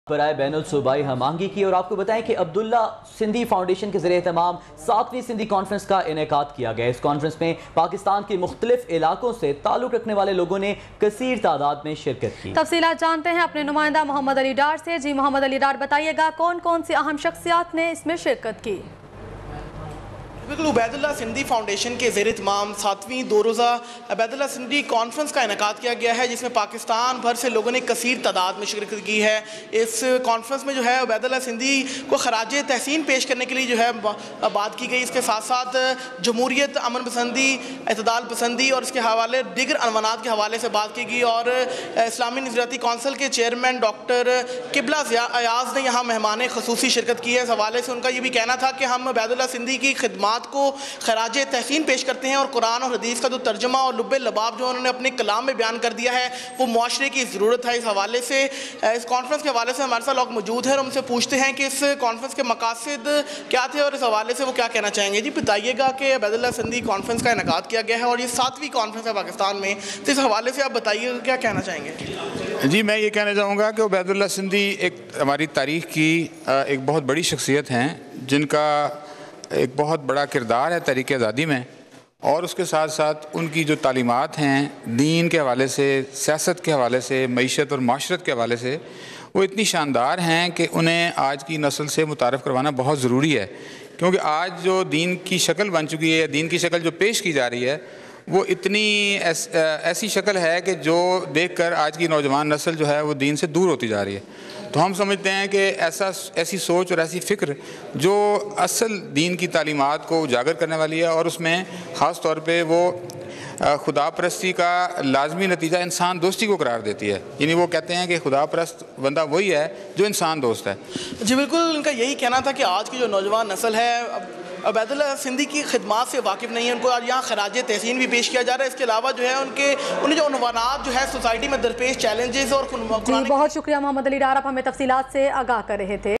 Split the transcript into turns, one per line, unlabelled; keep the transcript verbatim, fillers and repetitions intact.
बराए बैनुल सूबाई हमांगी की। और आपको बताएं कि अब्दुल्ला सिंधी फाउंडेशन के ज़रिए एहतमाम सातवीं सिंधी कॉन्फ्रेंस का इनेकाद किया गया। इस कॉन्फ्रेंस में पाकिस्तान के मुख्तलिफ इलाकों से ताल्लुक़ रखने वाले लोगों ने कसीर तादाद में शिरकत की।
तफसीलात जानते हैं अपने नुमाइंदा मोहम्मद अली डार से। जी मोहम्मद अली डार, बताइएगा कौन कौन सी अहम शख्सियात ने इसमें शिरकत की?
बिल्कुल, उबैदुल्ला सिंधी फाउंडेशन के ज़ेर इत्माम सातवीं दो रोज़ा उबैदुल्ला सिंधी कॉन्फ्रेंस का इनेकाद किया गया है, जिसमें पाकिस्तान भर से लोगों ने कसीर तादाद में शिरकत की है। इस कॉन्फ्रेंस में जो है उबैदुल्ला सिंधी को खराज तहसीन पेश करने के लिए जो है बात की गई। इसके साथ साथ जमहूरियत, अमन पसंदी, अतदाल पसंदी और इसके हवाले दीगर अनवानात के हवाले से बात की गई। और इस्लामी नज़रियाती कौंसिल के चेयरमैन डॉक्टर किबला अयाज ने यहाँ मेहमान खसूसी शिरकत की है। इस हवाले से उनका ये भी कहना था कि हम उबैदुल्ला सिंधी की खिदमात को खराज तहसीन पेश करते हैं और कुरान और हदीस का जो तर्जमा और लुब्बे लबाब जो उन्होंने अपने कलाम में बयान कर दिया है वो मुआशरे की ज़रूरत है। इस हवाले से इस कॉन्फ्रेंस के हवाले से हमारे साथ लोग मौजूद हैं और उनसे पूछते हैं कि इस कॉन्फ्रेंस के मकासद क्या थे और इस हवाले से वो क्या कहना चाहेंगे। जी बताइएगा कि उबैदुल्ला सिंधी कॉन्फ्रेंस का इनेकाद किया गया है और ये सातवीं कॉन्फ्रेंस है पाकिस्तान में, तो इस हवाले से आप बताइएगा क्या कहना चाहेंगे।
जी मैं ये कहना चाहूँगा कि उबैदुल्ला सिंधी एक हमारी तारीख़ की एक बहुत बड़ी शख्सियत हैं, जिनका एक बहुत बड़ा किरदार है तहरीक आज़ादी में, और उसके साथ साथ उनकी जो तालीमात हैं दीन के हवाले से, सियासत के हवाले से, मईशत और माशरत के हवाले से, वो इतनी शानदार हैं कि उन्हें आज की नस्ल से मुतारफ़ करवाना बहुत ज़रूरी है। क्योंकि आज जो दीन की शक्ल बन चुकी है या दीन की शक्ल जो पेश की जा रही है वो इतनी ऐस, ऐसी शक्ल है कि जो देखकर आज की नौजवान नस्ल जो है वो दीन से दूर होती जा रही है। तो हम समझते हैं कि ऐसा ऐसी सोच और ऐसी फ़िक्र जो असल दीन की तालीमात को उजागर करने वाली है, और उसमें ख़ास तौर पे वो खुदा परस्ती का लाजमी नतीजा इंसान दोस्ती को करार देती है। यानी वो कहते हैं कि खुदा परस्त बंदा वही है जो इंसान दोस्त है।
जी बिल्कुल, इनका यही कहना था कि आज की जो नौजवान नस्ल है उबैदुल्ला सिंधी की खिदमात से वाकिफ़ नहीं है, उनको और यहाँ खराज तहसीन भी पेश किया जा रहा है। इसके अलावा जो है उनके उन्हें जो उन्वानात जो है सोसाइटी में दरपेश चैलेंजेस और
बहुत शुक्रिया मोहम्मद अली डार, आप हमें तफसीलात से आगाह कर रहे थे।